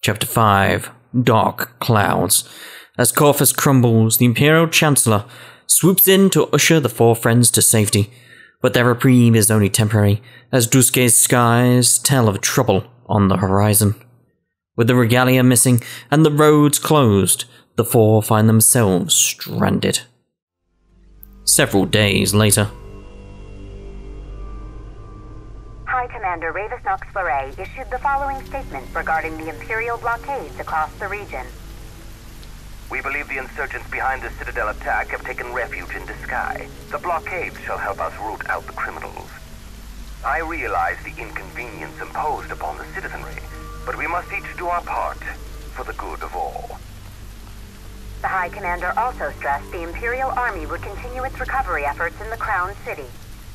Chapter 5. Dark Clouds. As Corvus crumbles, the Imperial Chancellor swoops in to usher the four friends to safety, but their reprieve is only temporary, as Duscae's skies tell of trouble on the horizon. With the Regalia missing and the roads closed, the four find themselves stranded. Several days later. High Commander Ravis Niflheim issued the following statement regarding the Imperial blockades across the region. We believe the insurgents behind the Citadel attack have taken refuge in Duscae. The blockades shall help us root out the criminals. I realize the inconvenience imposed upon the citizenry, but we must each do our part for the good of all. The High Commander also stressed the Imperial Army would continue its recovery efforts in the Crown City.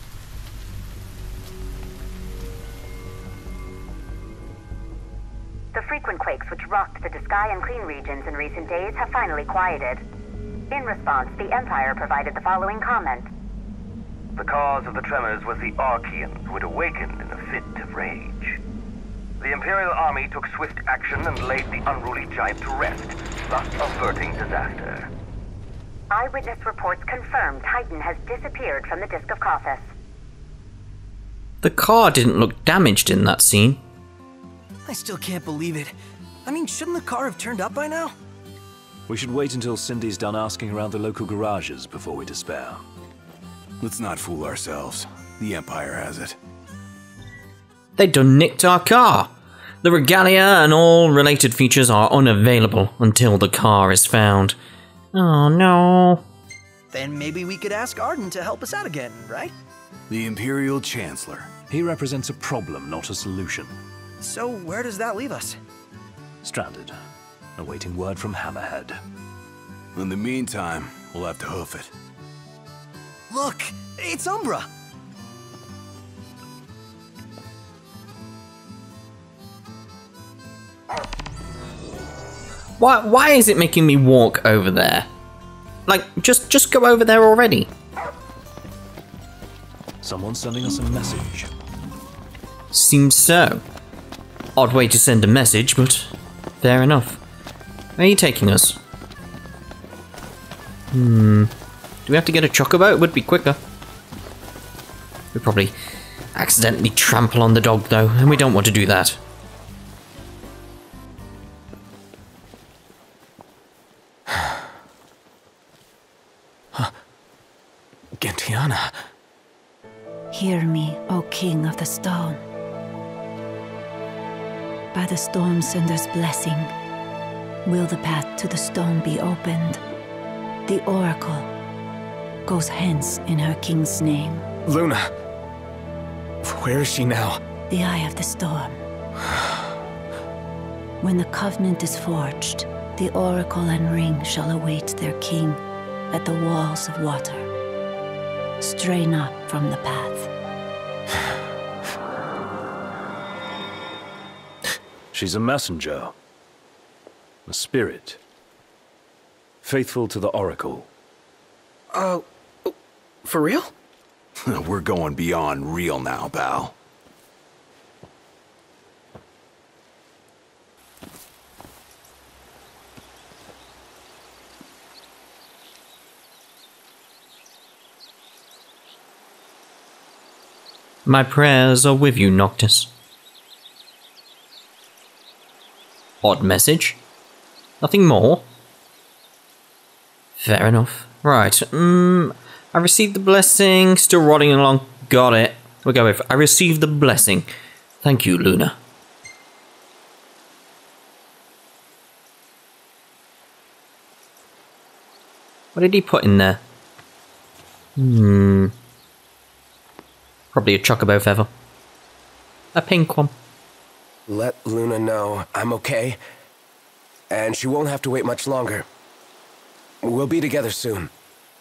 The frequent quakes which rocked the Duscae and Cleigne regions in recent days have finally quieted. In response, the Empire provided the following comment. The cause of the tremors was the Archaeans who had awakened in a fit of rage. The Imperial Army took swift action and laid the unruly giant to rest, thus averting disaster. Eyewitness reports confirm Titan has disappeared from the Disc of Cothis. The car didn't look damaged in that scene. I still can't believe it. I mean, shouldn't the car have turned up by now? We should wait until Cindy's done asking around the local garages before we despair. Let's not fool ourselves. The Empire has it. They done nicked our car. The Regalia and all related features are unavailable until the car is found. Oh no. Then maybe we could ask Arden to help us out again, right? The Imperial Chancellor. He represents a problem, not a solution. So where does that leave us? Stranded, awaiting word from Hammerhead. In the meantime, we'll have to hoof it. Look, it's Umbra! Why is it making me walk over there? Like, just go over there already. Someone's sending us a message. Seems so. Odd way to send a message, but fair enough. Where are you taking us? Do we have to get a chocobo? It would be quicker. We'd probably accidentally trample on the dog though, and we don't want to do that. Gentiana. Hear me, O King of the Stone. By the Stormsender's blessing, will the path to the stone be opened. The Oracle goes hence in her king's name. Luna. Where is she now? The Eye of the Storm. When the covenant is forged, the Oracle and Ring shall await their king at the walls of water. Stray not from the path. She's a messenger. A spirit. Faithful to the Oracle. For real? We're going beyond real now, pal. My prayers are with you, Noctis. Odd message? Nothing more? Fair enough. Right, I received the blessing, still rotting along. Got it. We'll go with I received the blessing. Thank you, Luna. What did he put in there? Probably a chocobo feather. A pink one. Let Luna know I'm okay, and she won't have to wait much longer. We'll be together soon.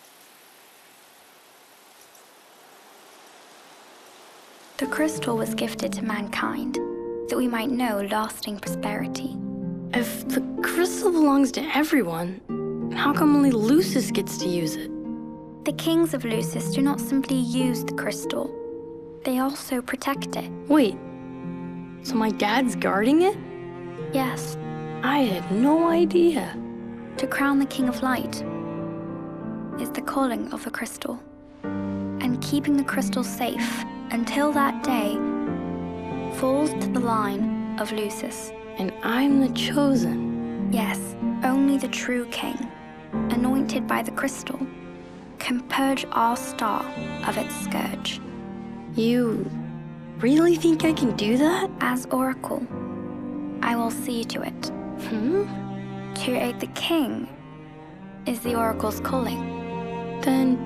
The crystal was gifted to mankind, that we might know lasting prosperity. If the crystal belongs to everyone, how come only Lucis gets to use it? The kings of Lucis do not simply use the crystal, they also protect it. Wait, so my dad's guarding it? Yes, I had no idea. To crown the King of Light is the calling of the crystal, and keeping the crystal safe until that day falls to the line of Lucis. And I'm the chosen. Yes, only the true king, anointed by the crystal, can purge our star of its scourge. You really think I can do that? As Oracle, I will see to it. To aid the king is the Oracle's calling. Then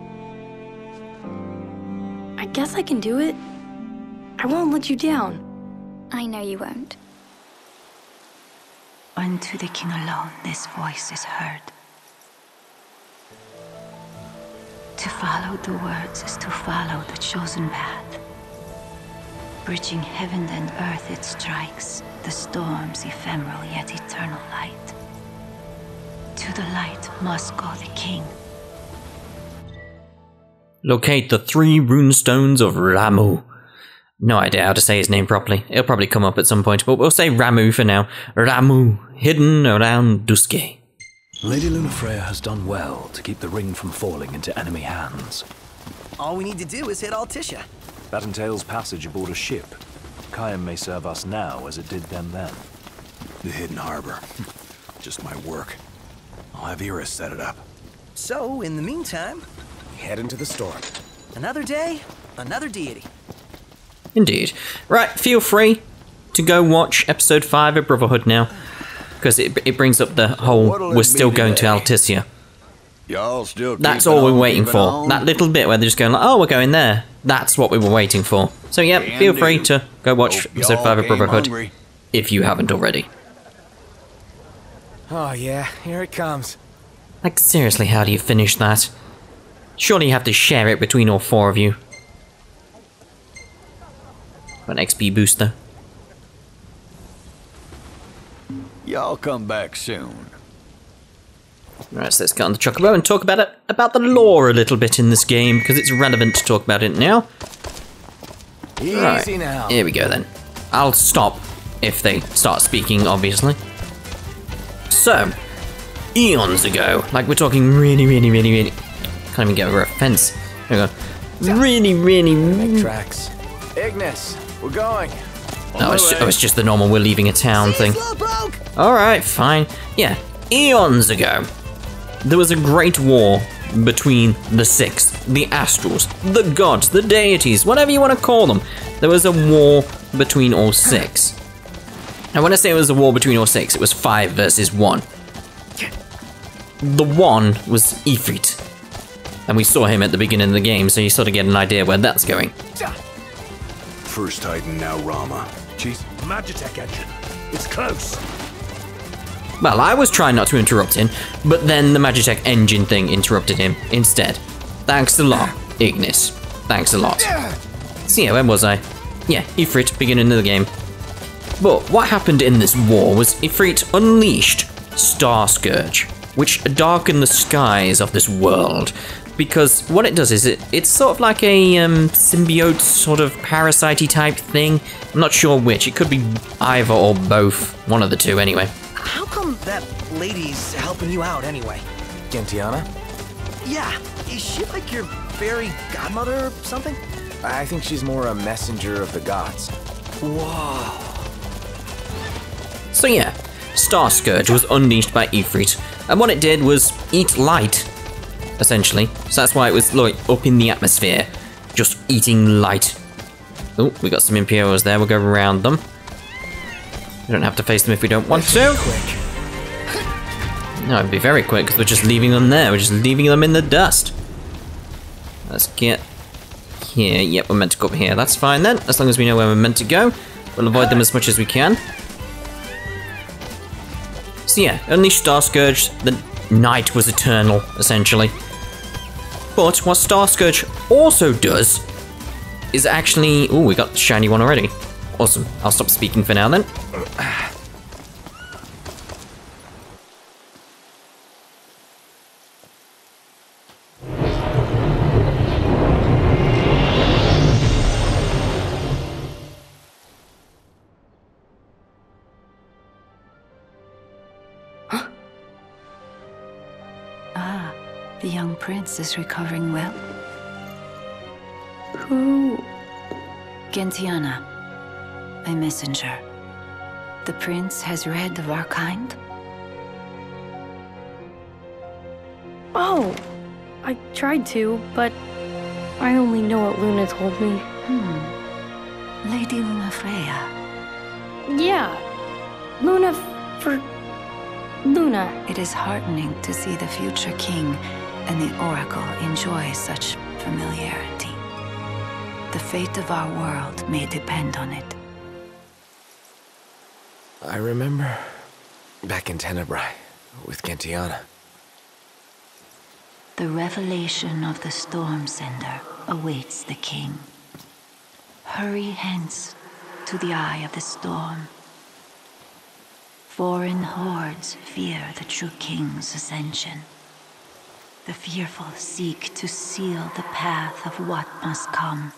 I guess I can do it. I won't let you down. I know you won't. Unto the king alone this voice is heard. To follow the words is to follow the chosen path. Bridging heaven and earth it strikes, the storm's ephemeral yet eternal light. To the light must go the king. Locate the 3 runestones of Ramuh. No idea how to say his name properly. It'll probably come up at some point, but we'll say Ramuh for now. Ramuh, hidden around Duscae. Lady Lunafreya has done well to keep the ring from falling into enemy hands. All we need to do is hit Altissa. That entails passage aboard a ship. Cleigne may serve us now as it did them then. The hidden harbor. Just my work. I'll have Iris set it up. So, in the meantime, Head into the storm. another day, another deity. Indeed. Right, feel free to go watch episode 5 of Brotherhood now, because it brings up the whole we're still going to Altissa. Y'all still That's all we're waiting for. That little bit where they're just going like, oh, we're going there. That's what we were waiting for. So yeah, feel free to go watch episode 5 of Brotherhood if you haven't already. Oh yeah, here it comes. Like, seriously, how do you finish that? Surely you have to share it between all 4 of you. An XP booster. Y'all come back soon. Right, so let's get on the Chocobo and talk about the lore a little bit in this game, because it's relevant to talk about it now. Easy now. Here we go then. I'll stop if they start speaking, obviously. So, eons ago, like we're talking really, can't even get over a fence. There we go. Make tracks. Ignis, we're going. No, it's just the normal we're leaving a town thing. Alright, fine. Yeah, eons ago, there was a great war between the 6, the Astrals, the gods, the deities, whatever you want to call them. There was a war between all 6. And when I say it was a war between all 6, it was 5 versus 1. The 1 was Ifrit. And we saw him at the beginning of the game, so you sort of get an idea where that's going. First Titan, now Ramuh. Jeez, Magitech engine. It's close. Well, I was trying not to interrupt him, but then the Magitech engine thing interrupted him instead. Thanks a lot, Ignis. Thanks a lot. So yeah, where was I? Yeah, Ifrit, beginning of the game. But what happened in this war was Ifrit unleashed Star Scourge, which darkened the skies of this world. Because what it does is it's sort of like a symbiote sort of parasite-y type thing. I'm not sure which. It could be either or both. One of the two, anyway. How come that lady's helping you out anyway? Gentiana? Yeah, is she like your fairy godmother or something? I think she's more a messenger of the gods. Whoa. So yeah, Star Scourge was unleashed by Ifrit, and what it did was eat light, essentially. So that's why it was like up in the atmosphere, just eating light. Oh, we got some Imperials there, we'll go around them. We don't have to face them if we don't want to. Quick. No, it'd be very quick because we're just leaving them there, we're just leaving them in the dust. Let's get here. Yep, we're meant to go up here. That's fine then, as long as we know where we're meant to go. We'll avoid them as much as we can. So yeah, unleash Star Scourge, the night was eternal, essentially. But what Star Scourge also does is actually... Oh, we got the shiny one already. Awesome. I'll stop speaking for now then. Ah, the young prince is recovering well. Who? Gentiana, a messenger. The prince has read of our kind. Oh, I tried to, but I only know what Luna told me. Lady Lunafreya. Yeah, Luna. It is heartening to see the future king and the Oracle enjoy such familiarity. The fate of our world may depend on it. I remember back in Tenebrae with Gentiana. The revelation of the Storm Sender awaits the king. Hurry hence to the eye of the storm. Foreign hordes fear the true king's ascension. The fearful seek to seal the path of what must come.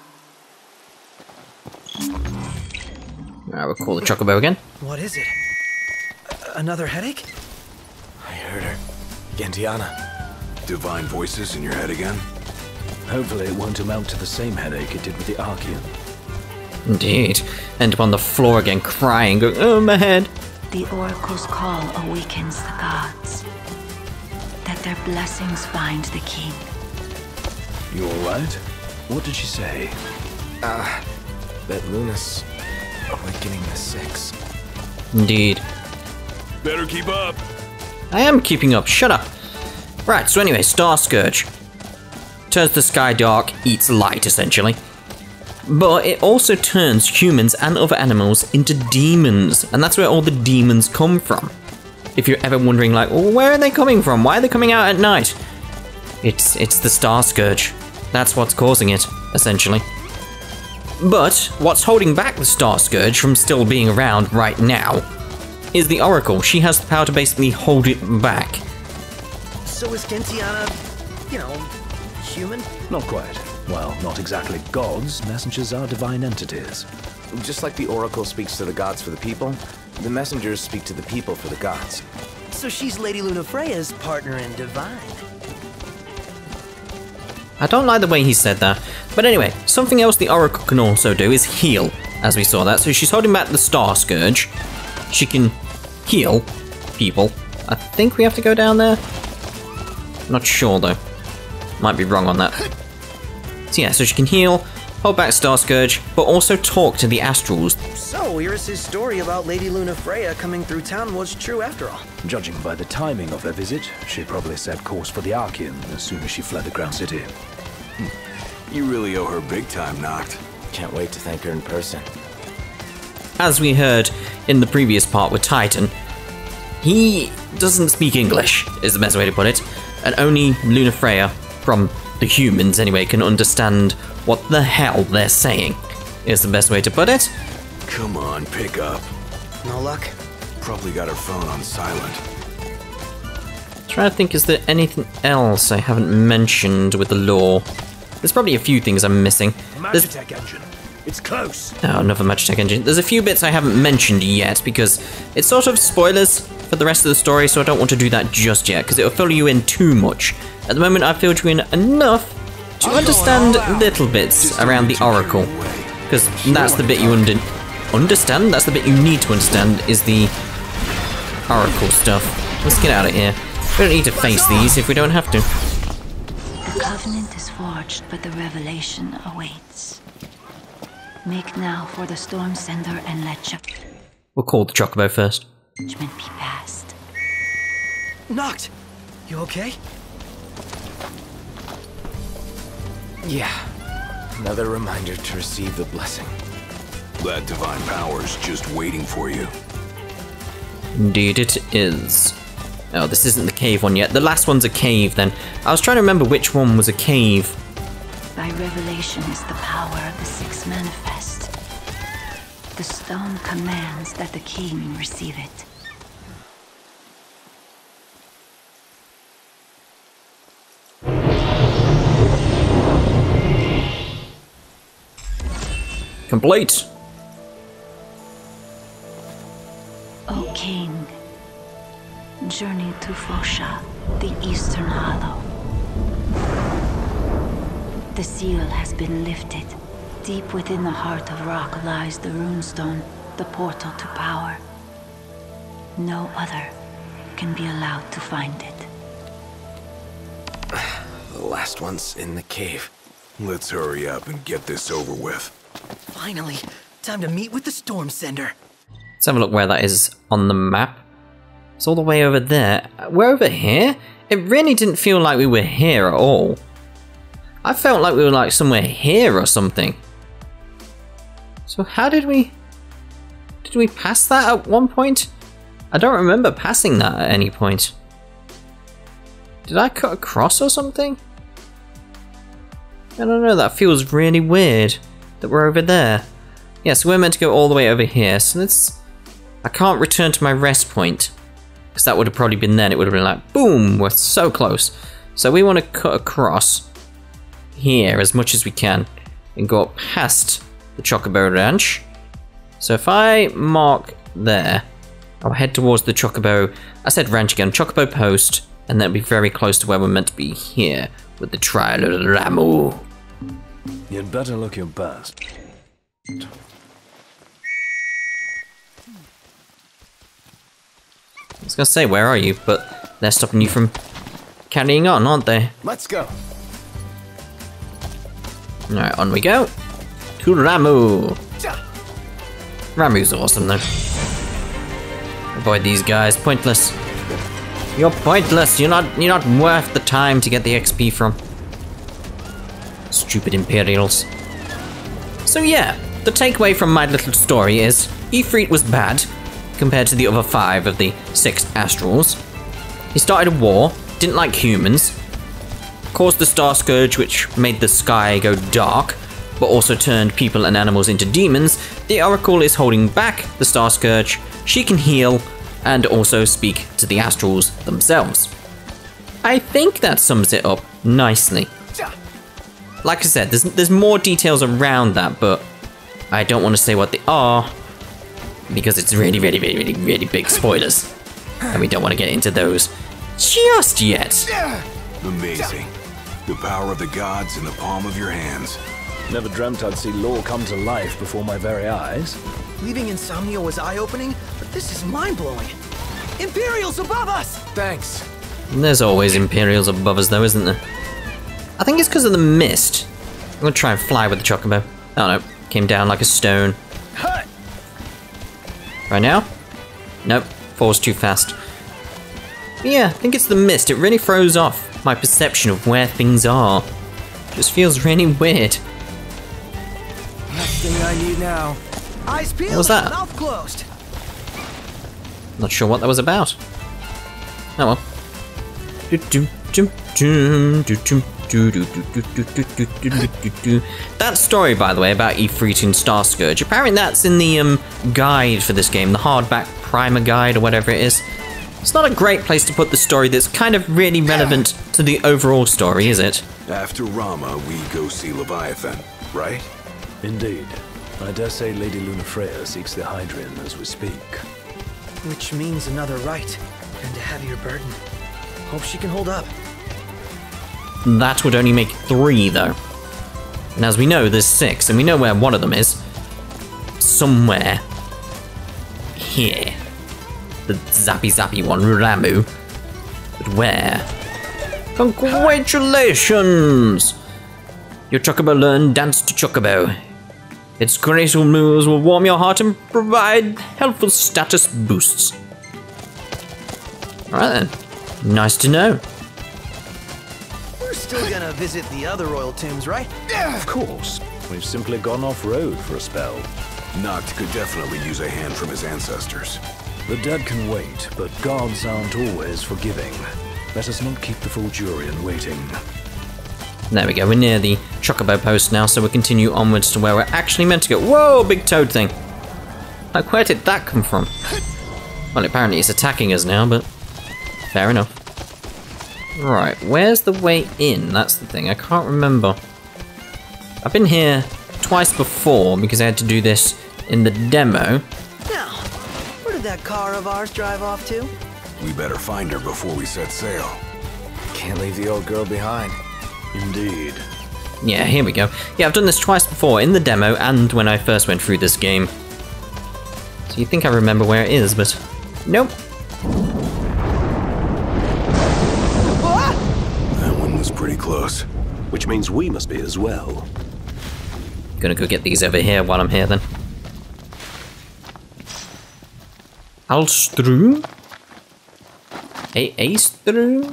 Alright, we'll call the Chocobo again. What is it? Another headache? I heard her. Gentiana. Divine voices in your head again? Hopefully it won't amount to the same headache it did with the Archean. Indeed. End up on the floor again, crying, going, oh, my head. The Oracle's call awakens the gods. That their blessings find the king. You alright? What did she say? That Luna's awakening the Six. Indeed. Better keep up. I am keeping up, shut up. Right, so anyway, Star Scourge. Turns the sky dark, eats light, essentially. But it also turns humans and other animals into demons, and that's where all the demons come from. If you're ever wondering, like, well, where are they coming from? Why are they coming out at night? It's the Star Scourge. That's what's causing it, essentially. But what's holding back the Star Scourge from still being around right now is the Oracle. She has the power to basically hold it back. So is Gentiana, human? Not quite. Well, not exactly gods. Messengers are divine entities. Just like the Oracle speaks to the gods for the people, the messengers speak to the people for the gods. So she's Lady Lunafreya's partner in divine. I don't like the way he said that. But anyway, something else the Oracle can also do is heal, as we saw that. So she's holding back the Star Scourge. She can heal people. I think we have to go down there. Not sure though. Might be wrong on that. So yeah, so she can heal, hold back Star Scourge, but also talk to the Astrals. So Iris' story about Lady Lunafreya coming through town was true after all. Judging by the timing of her visit, she probably set course for the Archean as soon as she fled the Ground City. You really owe her big time, Noct. Can't wait to thank her in person. As we heard in the previous part with Titan, he doesn't speak English, is the best way to put it, and only Lunafreya, from the humans anyway, can understand what the hell they're saying, is the best way to put it. Come on, pick up. No luck? Probably got her phone on silent. Trying to think, is there anything else I haven't mentioned with the lore? There's probably a few things I'm missing. Magitech engine. It's close. Oh, another Magitech engine. There's a few bits I haven't mentioned yet because it's sort of spoilers for the rest of the story, so I don't want to do that just yet because it'll fill you in too much. At the moment, I've filled you in enough to understand little bits around the Oracle, because that's the bit you understand. That's the bit you need to understand is the Oracle stuff. Let's get out of here. We don't need to face these if we don't have to. The covenant is forged, but the revelation awaits. Make now for the Storm Sender and let We'll call the Chocobo first. judgment be passed. Noct! You okay? Yeah. Another reminder to receive the blessing. That divine power's just waiting for you. Indeed it is. Oh, this isn't the cave one yet. The last one's a cave then. I was trying to remember which one was a cave. By revelation is the power of the Six manifest. The stone commands that the king receive it. Complete. O king, journey to Fosha, the Eastern Hollow. The seal has been lifted. Deep within the heart of rock lies the runestone, the portal to power. No other can be allowed to find it. The last one's in the cave. Let's hurry up and get this over with. Finally, time to meet with the Storm Sender. Let's have a look where that is on the map. It's all the way over there. We're over here? It really didn't feel like we were here at all. I felt like we were like somewhere here or something. So how did we... Did we pass that at one point? I don't remember passing that at any point. Did I cut across or something? I don't know, that feels really weird that we're over there. Yeah, so we're meant to go all the way over here, so let's... I can't return to my rest point, because that would have probably been then. It would have been like, boom, we're so close. So we want to cut across here as much as we can and go up past the Chocobo Ranch. So if I mark there, I'll head towards the Chocobo, I said ranch again, Chocobo Post, and that'll be very close to where we're meant to be here with the trial of Ramuh. You'd better look your best. I was gonna say, where are you? But they're stopping you from carrying on, aren't they? Let's go. Alright, on we go. To Ramuh. Ramuh's awesome though. Avoid these guys, pointless. You're pointless, you're not worth the time to get the XP from. Stupid Imperials. So yeah, the takeaway from my little story is Ifrit was bad compared to the other 5 of the 6 Astrals. He started a war, didn't like humans, caused the Star Scourge which made the sky go dark, but also turned people and animals into demons. The Oracle is holding back the Star Scourge, she can heal, and also speak to the Astrals themselves. I think that sums it up nicely. Like I said, there's more details around that, but I don't want to say what they are, because it's really big spoilers. And we don't want to get into those just yet. Amazing. The power of the gods in the palm of your hands. Never dreamt I'd see lore come to life before my very eyes. Leaving Insomnia was eye-opening, but this is mind-blowing. Imperials above us! Thanks. There's always Imperials above us though, isn't there? I think it's because of the mist. I'm gonna try and fly with the Chocobo. Oh no, came down like a stone. Right now? Nope, falls too fast. But yeah, I think it's the mist. It really throws off my perception of where things are. Just feels really weird. Next thing I need now. Eyes peeled, what was that? Mouth closed. Not sure what that was about. Oh well. That story, by the way, about Ifrit and Star Scourge, apparently that's in the guide for this game, the hardback primer guide or whatever it is. It's not a great place to put the story that's kind of really relevant to the overall story, is it? After Ramuh, we go see Leviathan, right? Indeed. I dare say Lady Lunafreya seeks the Hydrian as we speak. Which means another rite, and a heavier burden. Hope she can hold up. That would only make 3, though. And as we know, there's 6, and we know where one of them is. Somewhere. Here. The zappy one, Ramuh. But where? Congratulations! Your Chocobo learned Dance to Chocobo. Its graceful moves will warm your heart and provide helpful status boosts. Alright then. Nice to know. We're still gonna visit the other royal tombs, right? Of course. We've simply gone off-road for a spell. Noct could definitely use a hand from his ancestors. The dead can wait, but gods aren't always forgiving. Let us not keep the Fulgurian waiting. There we go, we're near the Chocobo post now, so we'll continue onwards to where we're actually meant to go. Whoa, big toad thing. Like, where did that come from? Well, apparently it's attacking us now, but fair enough. Right, where's the way in? That's the thing, I can't remember. I've been here twice before because I had to do this in the demo. Now, where did that car of ours drive off to? We better find her before we set sail. Can't leave the old girl behind. Indeed. Yeah, here we go. Yeah, I've done this twice before, in the demo and when I first went through this game. So you think I remember where it is, but nope. That one was pretty close. Which means we must be as well. Gonna go get these over here while I'm here then. Alstrum? Astrum?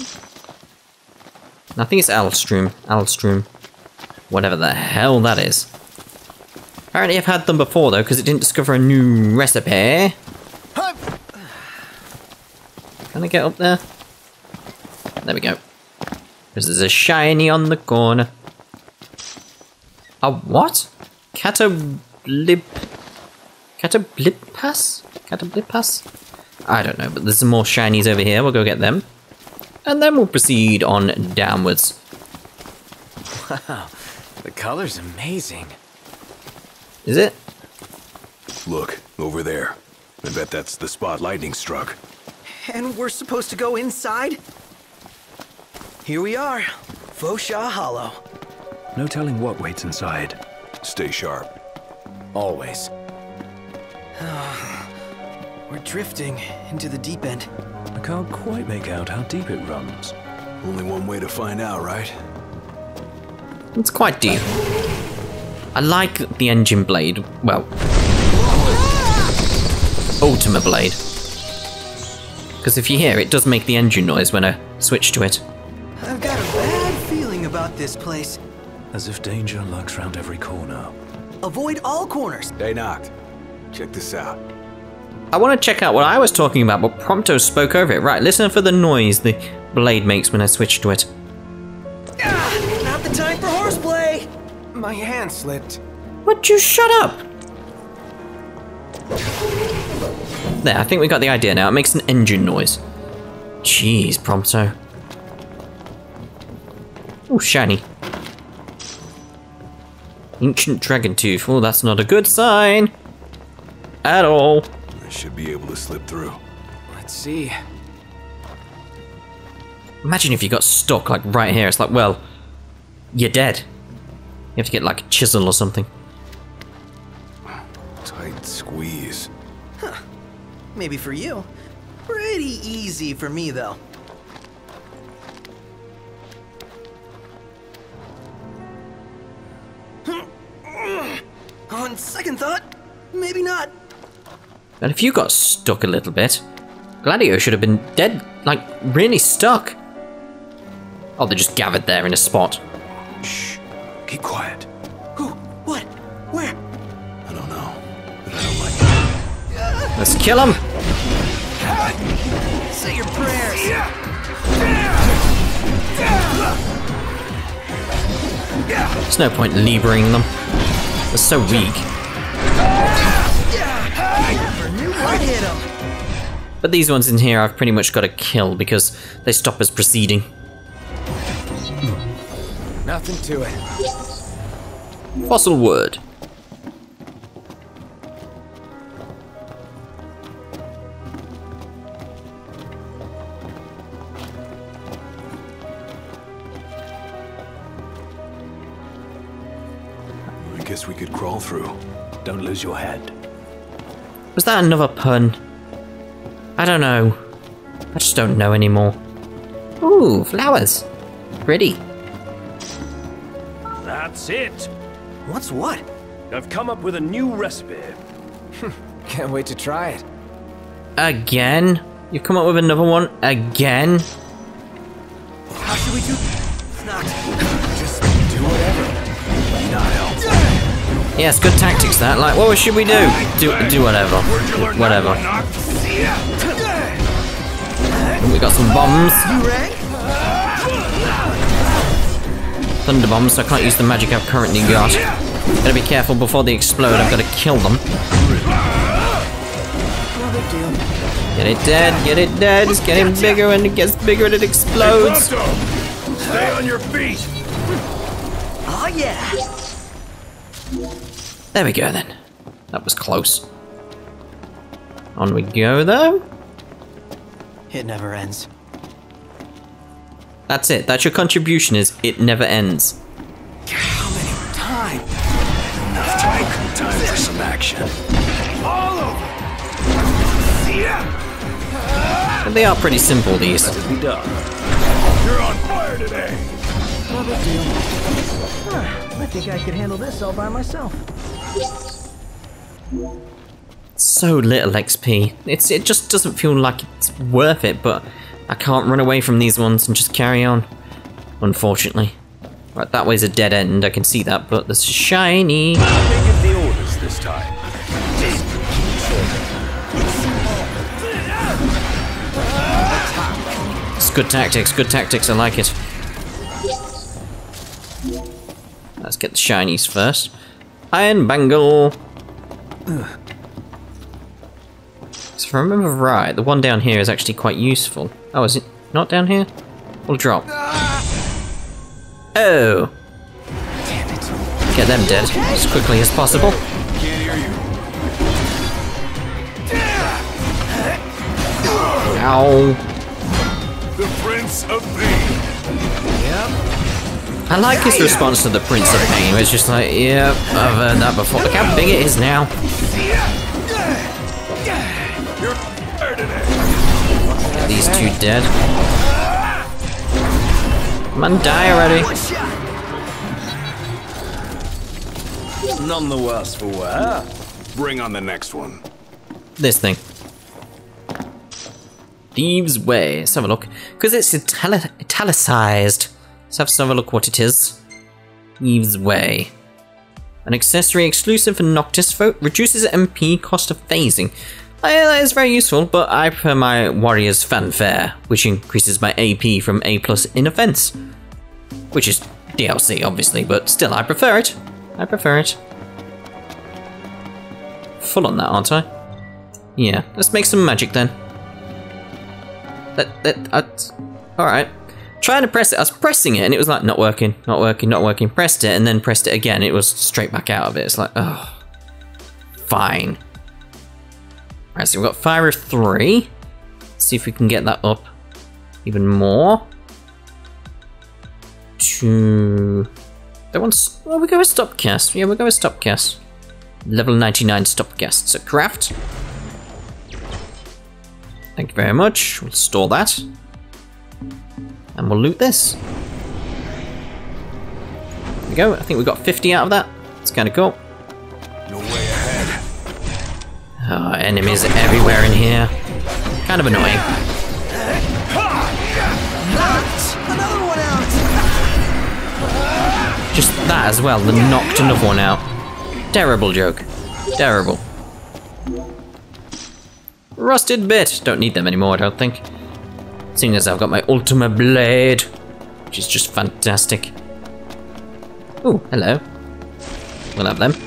I think it's Alstrum. Alstrum. Whatever the hell that is. Apparently I've had them before though, because it didn't discover a new recipe. Can I get up there? There we go. Because there's a shiny on the corner. A what? Catablippas? Catablippas? I don't know, but there's some more shinies over here. We'll go get them. And then we'll proceed on downwards. Wow, the color's amazing. Is it? Look, over there. I bet that's the spot lightning struck. And we're supposed to go inside? Here we are, Fosha Hollow. No telling what waits inside. Stay sharp. Always. We're drifting into the deep end. I can't quite make out how deep it runs. Only one way to find out, right? It's quite deep. I like the engine blade. Well, Ultima blade. Because if you hear it, does make the engine noise when I switch to it. I've got a bad feeling about this place. As if danger lurks round every corner. Avoid all corners. Hey, Noct. Check this out. I want to check out what I was talking about, but Prompto spoke over it. Right, listen for the noise the blade makes when I switch to it. Not the time for horseplay! My hand slipped. Would you shut up? There, I think we got the idea now. It makes an engine noise. Jeez, Prompto. Oh, shiny. Ancient dragon tooth. Oh, that's not a good sign. At all. I should be able to slip through. Let's see. Imagine if you got stuck, like, right here. It's like, well, you're dead. You have to get, like, a chisel or something. Tight squeeze. Huh. Maybe for you. Pretty easy for me, though. On second thought, maybe not. And if you got stuck a little bit, Gladio should have been dead, like, really stuck. Oh, they're just gathered there in a spot. Shh. Keep quiet. Who? What? Where? I don't know, but I don't like it. Let's kill him. Say your prayers. There's no point liberating them. They're so weak. But these ones in here I've pretty much got to kill because they stop us proceeding. Nothing to it. Fossil word. I guess we could crawl through. Don't lose your head. Was that another pun? I don't know. I just don't know anymore. Ooh, flowers. Pretty. That's it. What's what? I've come up with a new recipe. Can't wait to try it. Again? You've come up with another one? Again? How should we do? Not. Just do whatever. Not help. Yes, good tactics that. Like, what should we do? Do whatever. Whatever. We got some bombs. Thunder bombs, so I can't use the magic I've currently got. Gotta be careful before they explode. I've got to kill them. Get it dead, get it dead. It's getting bigger and it gets bigger and it explodes. Stay on your feet. Oh yeah. There we go then. That was close. On we go though. It never ends. That's it. That's your contribution, is it never ends. How many times? Enough talk. Time for some action. All over. And they are pretty simple, these. Let it be done. You're on fire today. No big deal. I think I could handle this all by myself. So little XP. It just doesn't feel like it's worth it, but I can't run away from these ones and just carry on. Unfortunately. Right, that way's a dead end, I can see that, but there's shiny. Let me give the orders this time. It's good tactics, I like it. Let's get the shinies first. Iron Bangle! So if I remember right, the one down here is actually quite useful. Oh, is it not down here? We'll drop. Oh! Damn it. Get them dead as quickly as possible. Can't hear you. Ow! The Prince of Pain. I like his response to the Prince of Pain, where it's just like, yep, I've heard that before. Look how big it is now. You're fired today. Get these two dead. Come on, die already. None the worse for wear. Bring on the next one. This thing. Thieves' Way. Let's have a look. Because it's italicized. Let's have a look what it is. Thieves' Way. An accessory exclusive for Noctis folk. Reduces MP cost of phasing. That is very useful, but I prefer my Warrior's Fanfare, which increases my AP from A+ in offense. Which is DLC, obviously, but still, I prefer it. I prefer it. Full on that, aren't I? Yeah, let's make some magic then. Alright. Trying to press it, I was pressing it and it was like, not working. Pressed it and then pressed it again, it was straight back out of it. It's like, oh. Fine. Alright, so we've got Fire of 3. Let's see if we can get that up even more. To... Well, we'll go with Stopcast. Yeah, we'll go with Stopcast. Level 99 Stopcast. So craft. Thank you very much. We'll store that. And we'll loot this. There we go. I think we got 50 out of that. It's kind of cool. No way ahead. Oh, enemies everywhere in here. Kind of annoying. Another one out. Just that as well, that knocked another one out. Terrible joke. Terrible. Rusted bit. Don't need them anymore, I don't think. Seeing as I've got my Ultima Blade, which is just fantastic. Ooh, hello. We'll have them.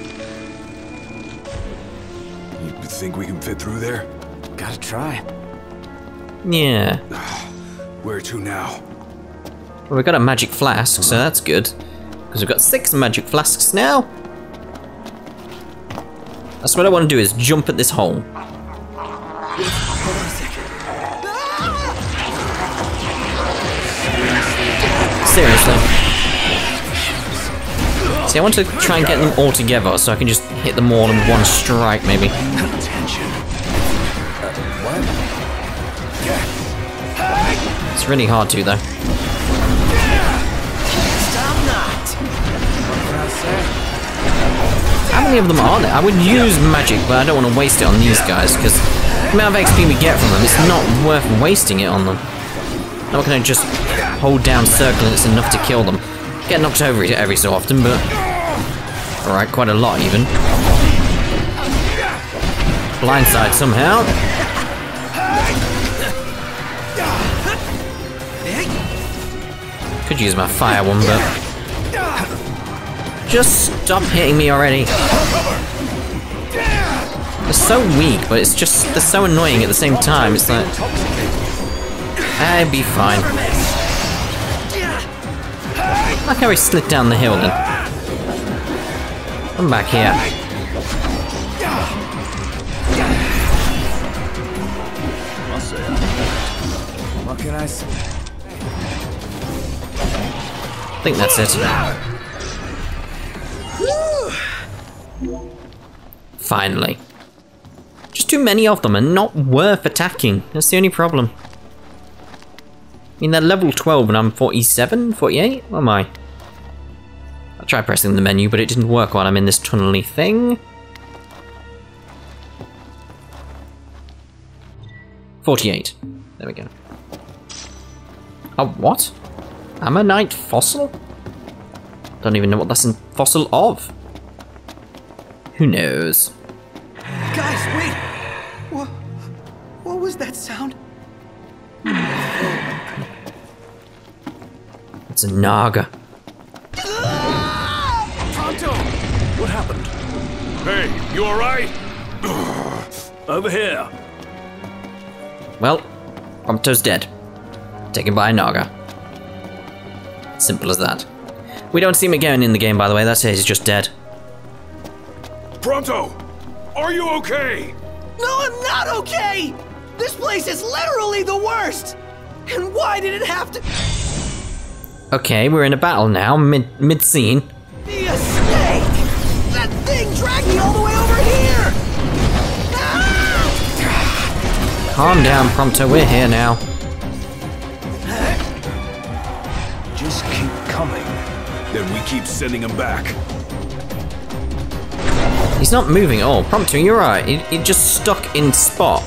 You think we can fit through there? Gotta try. Yeah. Where to now? Well, we've got a magic flask, so that's good. Because we've got 6 magic flasks now. That's what I want to do, is jump at this hole. Seriously. See, I want to try and get them all together so I can just hit them all in one strike, maybe. It's really hard to, though. How many of them are there? I would use magic, but I don't want to waste it on these guys, because the amount of XP we get from them, it's not worth wasting it on them. Not gonna just hold down circle and it's enough to kill them. Get knocked over it every so often, but... Alright, quite a lot even. Blindside somehow. Could use my fire one, but... Just stop hitting me already. They're so weak, but it's just... They're so annoying at the same time. It's like... I'd be fine. Look how he slid down the hill then. Come back here. can I say? I think that's it. Finally. Just too many of them and not worth attacking. That's the only problem. I mean, they're level 12 and I'm 47, 48? What am I? I tried pressing the menu, but it didn't work while I'm in this tunnel-y thing. 48. There we go. Oh, what? Ammonite fossil? Don't even know what that's a fossil of. Who knows? Guys, wait! What was that sound? It's a Naga. Prompto! What happened? Hey, you alright? Over here. Well, Prompto's dead. Taken by a Naga. Simple as that. We don't see him again in the game, by the way. That's it, he's just dead. Prompto! Are you okay? No, I'm not okay! This place is literally the worst! And why did it have to Okay, we're in a battle now, mid-scene. be a snake? That thing dragged me all the way over here! Ah! Calm down, Prompto, we're here now. Just keep coming. Then we keep sending him back. He's not moving at all. Prompto, you're right. He just stuck in spot.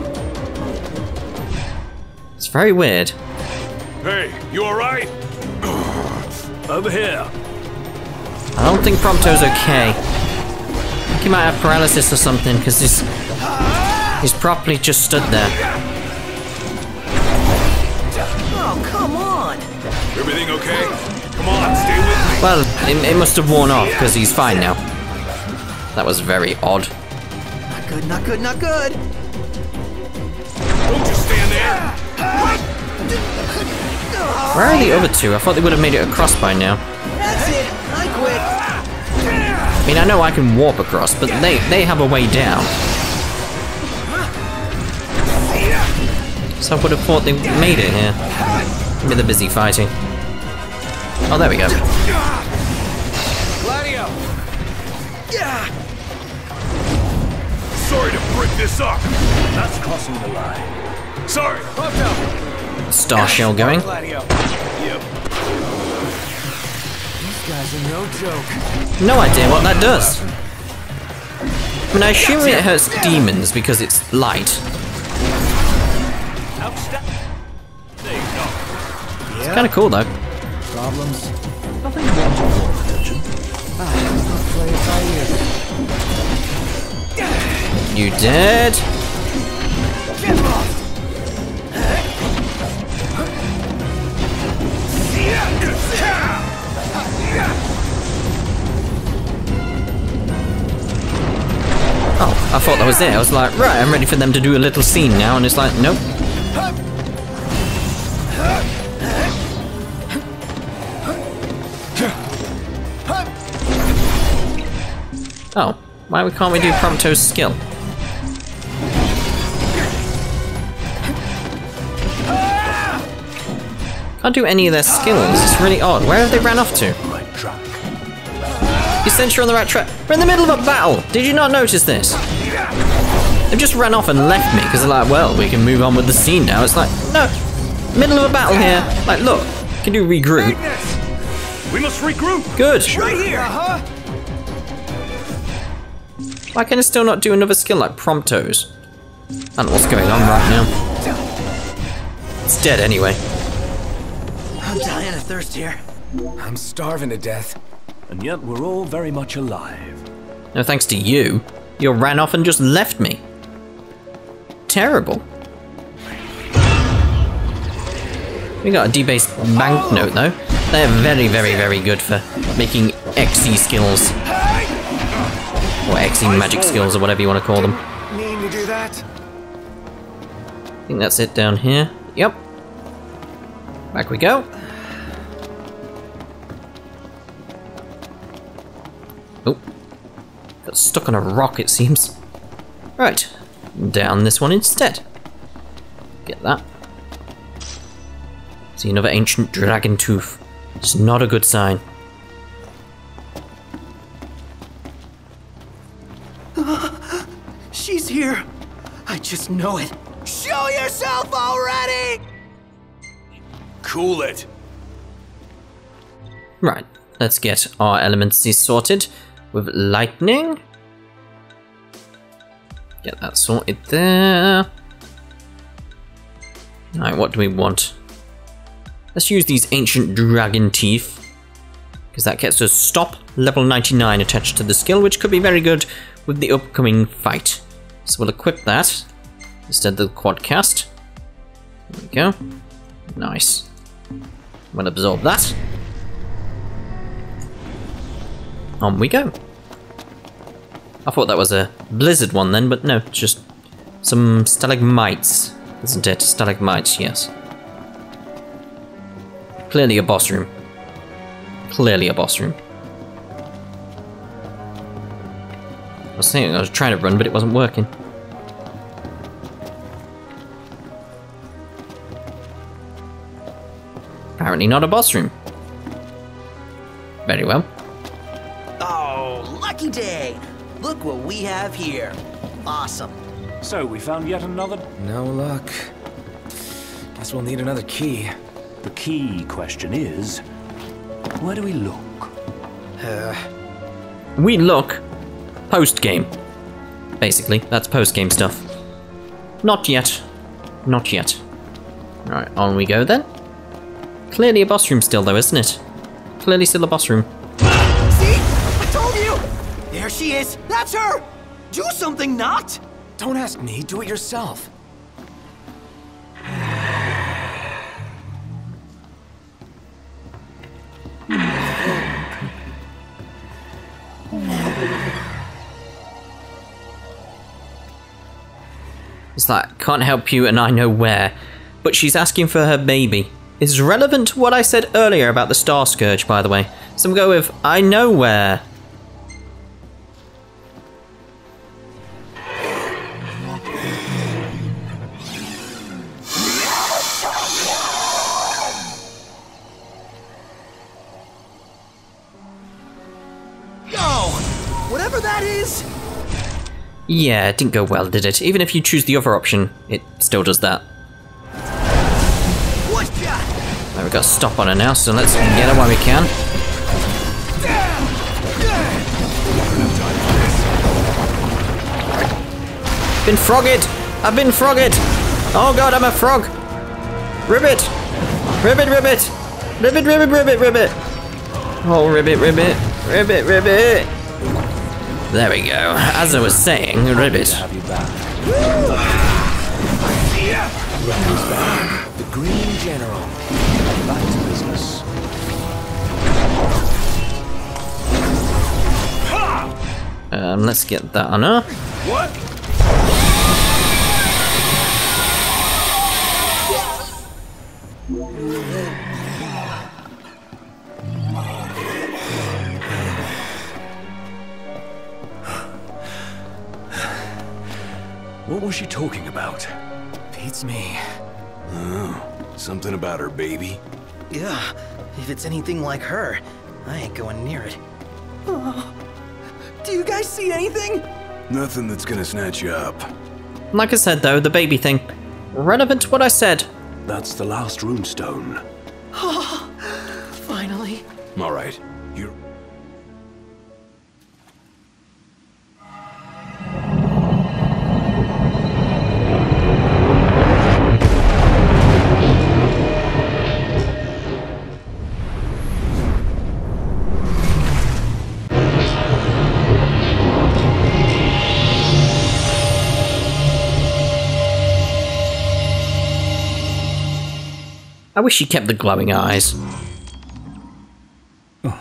It's very weird. Hey, you alright? Over here. I don't think Prompto's okay. I think he might have paralysis or something, because he's properly just stood there. Oh, come on! Everything okay? Come on, stay with me. Well, it must have worn off, because he's fine now. That was very odd. Not good, not good, not good! Don't just stand there. Where are the other two? I thought they would have made it across by now. That's it! I quit! I mean, I know I can warp across, but they have a way down. So I would have thought they made it here. Maybe they're busy fighting. Oh, there we go. Gladio. Sorry to break this up. That's crossing the line. Sorry. Star shell going. Yep. These guys are no joke. No idea what that does. I mean, I assume it hurts demons because it's light. It's kind of cool though. Problems? Nothing more to your attention. Play it by ear. You dead? Get lost! Oh, I thought that was it. I was like, right, I'm ready for them to do a little scene now, and it's like, nope. Oh, why can't we do Prompto's skill? Can't do any of their skills. It's really odd. Where have they ran off to? You said you're on the right track. We're in the middle of a battle. Did you not notice this? They just ran off and left me because they're like, well, we can move on with the scene now. It's like, no, middle of a battle here. Like, look, can you regroup? We must regroup. Good. Right here! Why can I still not do another skill like Prompto's? I don't know what's going on right now. It's dead anyway. I'm dying of thirst here. I'm starving to death. And yet we're all very much alive. No thanks to you. You ran off and just left me. Terrible. We got a debased banknote though. They're very, very, very good for making XE skills. Or XE magic skills or whatever you want to call them. Mean to do that? I think that's it down here. Yep. Back we go. Oh. Got stuck on a rock, it seems. Right. Down this one instead. Get that. See another ancient dragon tooth. It's not a good sign. She's here. I just know it. Show yourself already! Cool it. Right, let's get our elements sorted with lightning. Get that sorted there. Alright, what do we want? Let's use these ancient dragon teeth, because that gets us stop level 99 attached to the skill, which could be very good with the upcoming fight. So we'll equip that instead of the quad cast. There we go. Nice. We'll absorb that. On we go. I thought that was a blizzard one then, but no, it's just some stalagmites, isn't it? Stalagmites, yes. Clearly a boss room. Clearly a boss room. I was thinking I was trying to run, but it wasn't working. Apparently not a boss room. Very well. Oh, lucky day! Look what we have here. Awesome. So, we found yet another... No luck. Guess we'll need another key. The key question is, where do we look? We look post-game. Basically, that's post-game stuff. Not yet. Not yet. Alright, on we go then. Clearly a boss room still though, isn't it? Clearly still a boss room. See? I told you! There she is! That's her! Do something, Noct! Don't ask me, do it yourself. It's like, can't help you and I know where. But she's asking for her baby. It's relevant to what I said earlier about the Star Scourge, by the way. So we'll go with, I know where. Whatever that is! Yeah, it didn't go well, did it? Even if you choose the other option, it still does that. There, we've got to stop on her now, so let's get her while we can. Been frogged! I've been frogged! Oh god, I'm a frog! Ribbit! Ribbit, ribbit! Ribbit, ribbit, ribbit, ribbit! Oh, ribbit, ribbit! Ribbit, ribbit! There we go. As I was saying, ribbit. The Green General. Back to business. Let's get that on her. What? What was she talking about? Beats me. Oh, something about her baby? Yeah, if it's anything like her, I ain't going near it. Oh, do you guys see anything? Nothing that's gonna snatch you up. Like I said though, the baby thing. Relevant to what I said. That's the last runestone. Oh, finally. Alright, you're... I wish she kept the glowing eyes. Oh.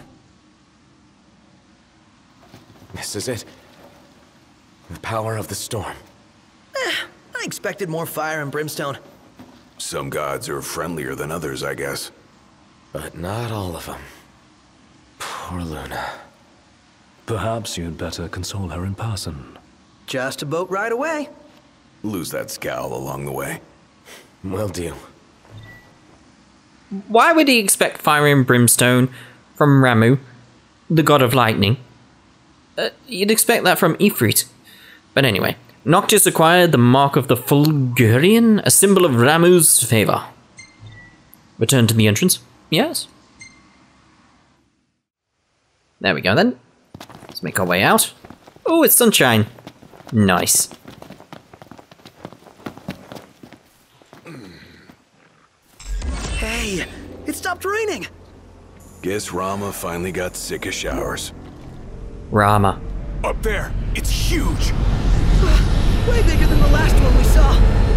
This is it. The power of the storm. I expected more fire and brimstone. Some gods are friendlier than others, I guess. But not all of them. Poor Luna. Perhaps you'd better console her in person. Just a boat ride away. Lose that scowl along the way. Will do. Why would he expect fire and brimstone from Ramuh, the god of lightning? You'd expect that from Ifrit. But anyway, Noctis acquired the Mark of the Fulgurian, a symbol of Ramuh's favor. Return to the entrance. Yes. There we go then. Let's make our way out. Oh, it's sunshine. Nice. Hey, it stopped raining. Guess Ramuh finally got sick of showers. Ramuh. Up there, it's huge. Way bigger than the last one we saw.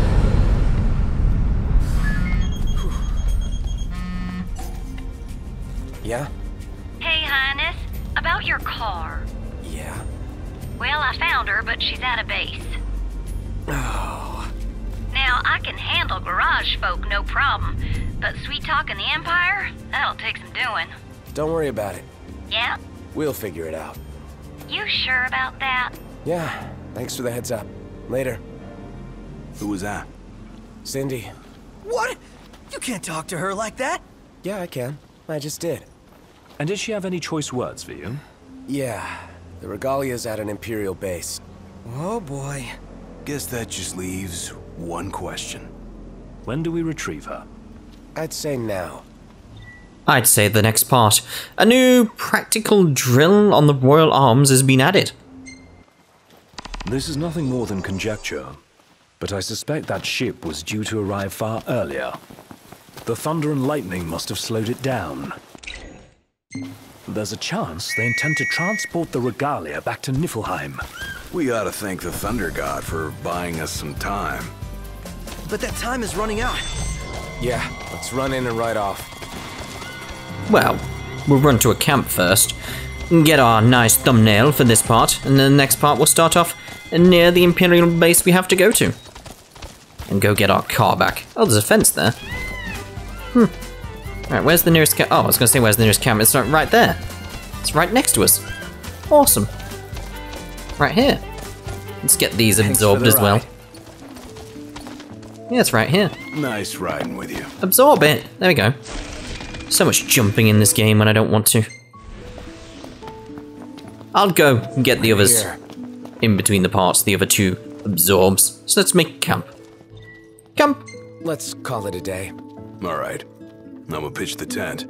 Yeah? Hey, Highness. About your car. Yeah? Well, I found her, but she's out of base. Oh. Now, I can handle garage folk, no problem. But sweet-talking the Empire? That'll take some doing. Don't worry about it. Yeah? We'll figure it out. You sure about that? Yeah, thanks for the heads up. Later. Who was that? Cindy. What? You can't talk to her like that. Yeah, I can. I just did. And did she have any choice words for you? Yeah, the Regalia's at an Imperial base. Oh boy. Guess that just leaves one question. When do we retrieve her? I'd say now. I'd say the next part. A new practical drill on the Royal Arms has been added. This is nothing more than conjecture, but I suspect that ship was due to arrive far earlier. The thunder and lightning must have slowed it down. There's a chance they intend to transport the Regalia back to Niflheim. We ought to thank the Thunder God for buying us some time. But that time is running out. Yeah, let's run in and ride off. Well, we'll run to a camp first, and get our nice thumbnail for this part, and then the next part we'll start off near the Imperial base we have to go to. And go get our car back. Oh, there's a fence there. Right, where's the nearest camp? Oh, I was going to say where's the nearest camp. It's not right there. It's right next to us. Awesome. Right here. Let's get these absorbed as well. Yeah, it's right here. Nice riding with you. Absorb it. There we go. So much jumping in this game when I don't want to. I'll go and get the others in between the parts, the other two absorbs. So let's make camp. Camp. Let's call it a day. All right. I'm gonna pitch the tent.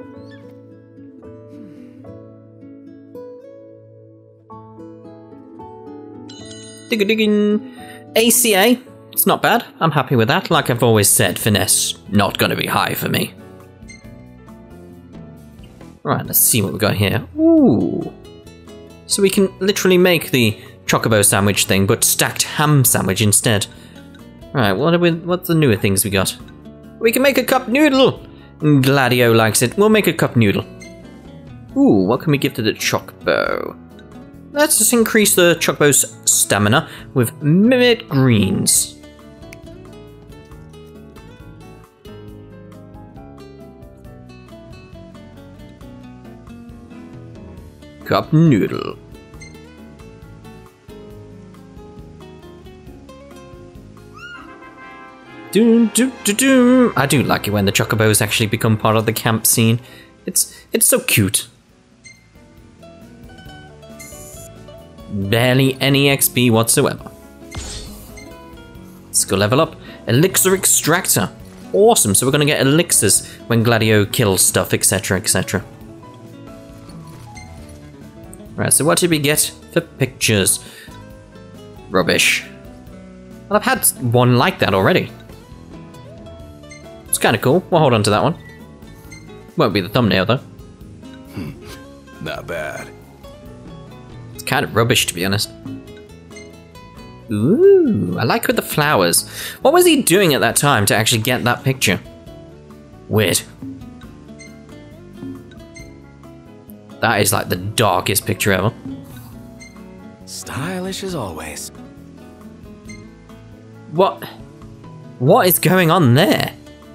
Digga-digging. ACA. It's not bad. I'm happy with that. Like I've always said, finesse not gonna be high for me. Right, let's see what we got here. Ooh. So we can literally make the Chocobo sandwich thing, but stacked ham sandwich instead. Right, what's the newer things we got? We can make a cup noodle! Gladio likes it. We'll make a cup noodle. Ooh, what can we give to the Chocobo? Let's just increase the Chocobo's stamina with Mimit Greens. Cup noodle. Doom, doom, doom, doom. I do like it when the Chocobos actually become part of the camp scene. It's so cute. Barely any XP whatsoever. Let's go level up. Elixir extractor. Awesome, so we're gonna get elixirs when Gladio kills stuff, etc, etc. Right, so what did we get for pictures? Rubbish. Well, I've had one like that already. It's kind of cool. We'll hold on to that one. Won't be the thumbnail, though. Not bad. It's kind of rubbish, to be honest. Ooh, I like with the flowers. What was he doing at that time to actually get that picture? Weird. That is like the darkest picture ever. Stylish as always. What is going on there?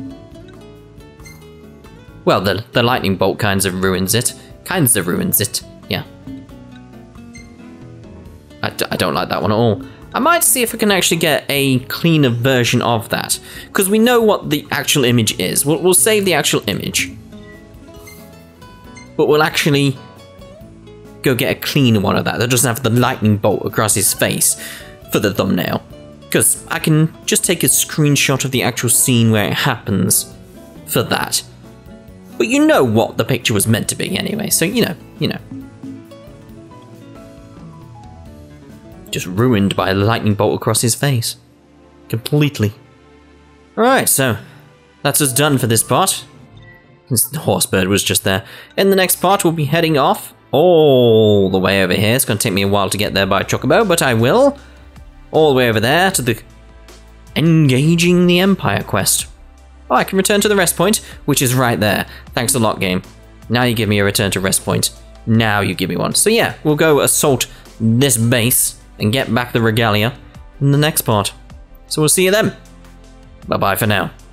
Well, the lightning bolt kinds of ruins it. Yeah. I don't like that one at all. I might see if I can actually get a cleaner version of that, because we know what the actual image is. We'll save the actual image, but we'll actually go get a cleaner one of that doesn't have the lightning bolt across his face for the thumbnail, because I can just take a screenshot of the actual scene where it happens for that. But you know what the picture was meant to be anyway, so you know. Just ruined by a lightning bolt across his face. Completely. Alright, so that's us done for this part. Since the horsebird was just there. In the next part, we'll be heading off all the way over here. It's going to take me a while to get there by Chocobo, but I will. All the way over there to the Engaging the Empire quest. Oh, I can return to the rest point, which is right there. Thanks a lot, game. Now you give me a return to rest point. Now you give me one. So yeah, we'll go assault this base and get back the Regalia in the next part. So we'll see you then. Bye-bye for now.